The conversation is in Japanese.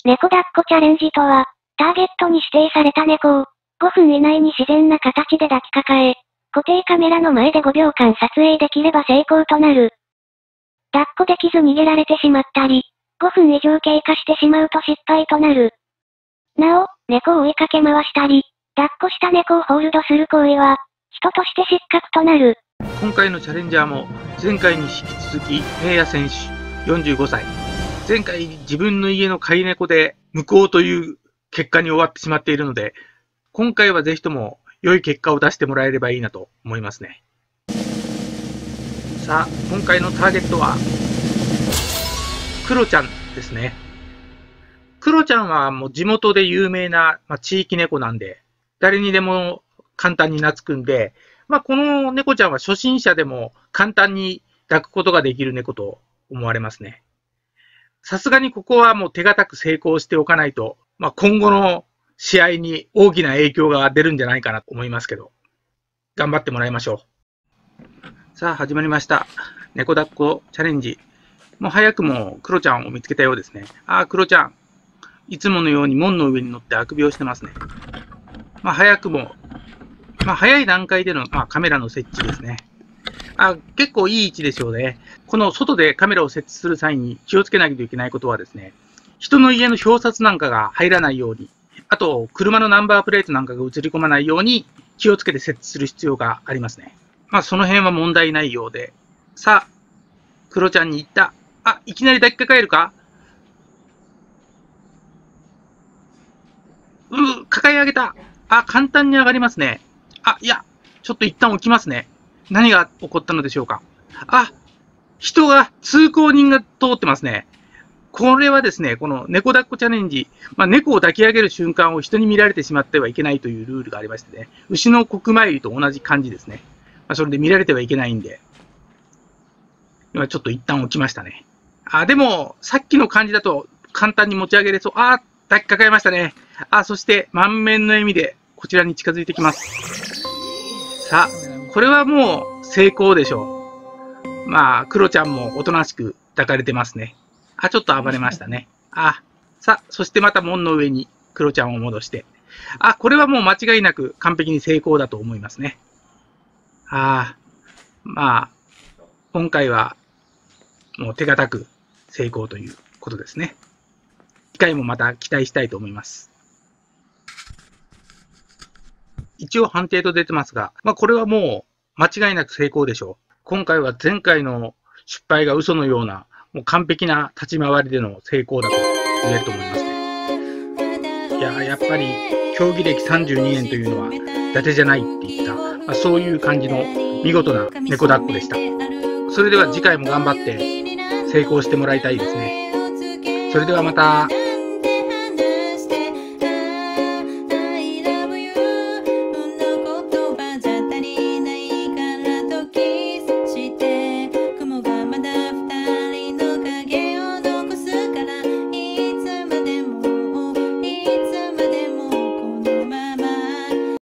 猫抱っこチャレンジとは、ターゲットに指定された猫を、5分以内に自然な形で抱きかかえ、固定カメラの前で5秒間撮影できれば成功となる。抱っこできず逃げられてしまったり、5分以上経過してしまうと失敗となる。なお、猫を追いかけ回したり、抱っこした猫をホールドする行為は、人として失格となる。 今回のチャレンジャーも、前回に引き続き、平野選手、45歳。前回自分の家の飼い猫で無効という結果に終わってしまっているので、今回はぜひとも良い結果を出してもらえればいいなと思いますね。さあ、今回のターゲットは、クロちゃんですね。クロちゃんはもう地元で有名な、地域猫なんで、誰にでも簡単に懐くんで、この猫ちゃんは初心者でも簡単に抱くことができる猫と思われますね。さすがにここはもう手堅く成功しておかないと、今後の試合に大きな影響が出るんじゃないかなと思いますけど、頑張ってもらいましょう。さあ、始まりました。猫抱っこチャレンジ。もう早くもクロちゃんを見つけたようですね。クロちゃん。いつものように門の上に乗ってあくびをしてますね。早くも、早い段階での、カメラの設置ですね。結構いい位置でしょうね。この外でカメラを設置する際に気をつけなきゃいけないことはですね、人の家の表札なんかが入らないように、あと、車のナンバープレートなんかが映り込まないように気をつけて設置する必要がありますね。その辺は問題ないようで。さあ、クロちゃんに行った。いきなり抱きかかえるか？抱え上げた。簡単に上がりますね。いや、ちょっと一旦起きますね。何が起こったのでしょうか。通行人が通ってますね。これはですね、この猫抱っこチャレンジ、猫を抱き上げる瞬間を人に見られてしまってはいけないというルールがありましてね、牛の国参りと同じ感じですね。それで見られてはいけないんで、今ちょっと一旦起きましたね。でも、さっきの感じだと簡単に持ち上げれそう。抱きかかえましたね。そして満面の笑みでこちらに近づいてきます。さあ、これはもう成功でしょう。クロちゃんもおとなしく抱かれてますね。ちょっと暴れましたね。さあ、そしてまた門の上にクロちゃんを戻して。これはもう間違いなく完璧に成功だと思いますね。今回はもう手堅く成功ということですね。次回もまた期待したいと思います。一応判定と出てますが、これはもう間違いなく成功でしょう。今回は前回の失敗が嘘のような、もう完璧な立ち回りでの成功だと言えると思いますね。いや、やっぱり競技歴32年というのは伊達じゃないっていった、そういう感じの見事な猫抱っこでした。それでは次回も頑張って成功してもらいたいですね。それではまた。